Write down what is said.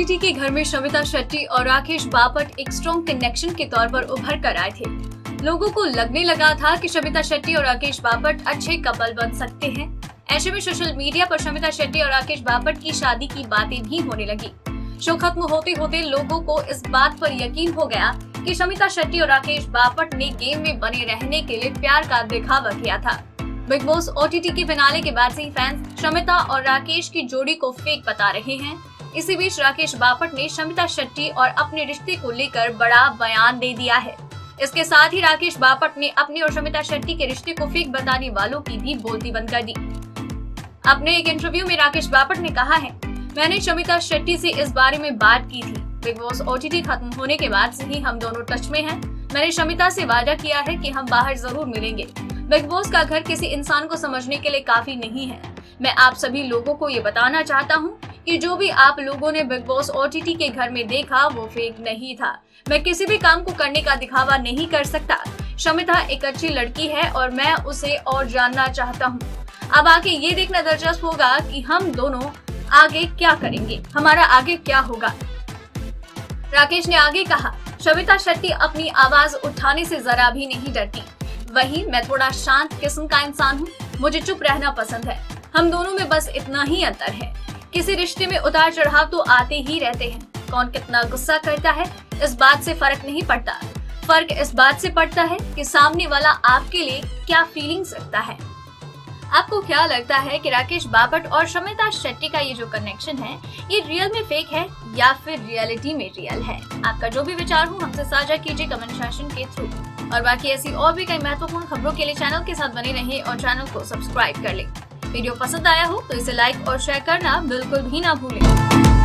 OTT के घर में शमिता शेट्टी और राकेश बापट एक स्ट्रॉन्ग कनेक्शन के तौर पर उभर कर आए थे। लोगों को लगने लगा था कि शमिता शेट्टी और राकेश बापट अच्छे कपल बन सकते हैं। ऐसे में सोशल मीडिया पर शमिता शेट्टी और राकेश बापट की शादी की बातें भी होने लगी। शो खत्म होते होते लोगों को इस बात पर यकीन हो गया कि शमिता शेट्टी और राकेश बापट ने गेम में बने रहने के लिए प्यार का दिखावा किया था। बिग बॉस ओटीटी के फिनाले के बाद से ही फैंस शमिता और राकेश की जोड़ी को फेक बता रहे हैं। इसी बीच राकेश बापट ने शमिता शेट्टी और अपने रिश्ते को लेकर बड़ा बयान दे दिया है। इसके साथ ही राकेश बापट ने अपने और शमिता शेट्टी के रिश्ते को फेक बताने वालों की भी बोलती बंद कर दी। अपने एक इंटरव्यू में राकेश बापट ने कहा है, मैंने शमिता शेट्टी से इस बारे में बात की थी। बिग बॉस ओटीटी खत्म होने के बाद से ही हम दोनों टच में हैं। मैंने शमिता से वादा किया है कि हम बाहर जरूर मिलेंगे। बिग बॉस का घर किसी इंसान को समझने के लिए काफी नहीं है। मैं आप सभी लोगों को ये बताना चाहता हूँ कि जो भी आप लोगों ने बिग बॉस ओटीटी के घर में देखा वो फेक नहीं था। मैं किसी भी काम को करने का दिखावा नहीं कर सकता। शमिता एक अच्छी लड़की है और मैं उसे और जानना चाहता हूँ। अब आगे ये देखना दिलचस्प होगा कि हम दोनों आगे क्या करेंगे, हमारा आगे क्या होगा। राकेश ने आगे कहा, शमिता शेट्टी अपनी आवाज उठाने से जरा भी नहीं डरती। वहीं मैं थोड़ा शांत किस्म का इंसान हूँ, मुझे चुप रहना पसंद है। हम दोनों में बस इतना ही अंतर है। किसी रिश्ते में उतार चढ़ाव तो आते ही रहते हैं। कौन कितना गुस्सा करता है इस बात से फर्क नहीं पड़ता। फर्क इस बात से पड़ता है कि सामने वाला आपके लिए क्या फीलिंग्स रखता है। आपको क्या लगता है कि राकेश बापट और शमिता शेट्टी का ये जो कनेक्शन है ये रियल में फेक है या फिर रियलिटी में रियल है? आपका जो भी विचार हो हमसे साझा कीजिए कमेंट सेक्शन के थ्रू। और बाकी ऐसी और भी कई महत्वपूर्ण खबरों के लिए चैनल के साथ बने रहें और चैनल को सब्सक्राइब कर लें। वीडियो पसंद आया हो तो इसे लाइक और शेयर करना बिल्कुल भी ना भूलें।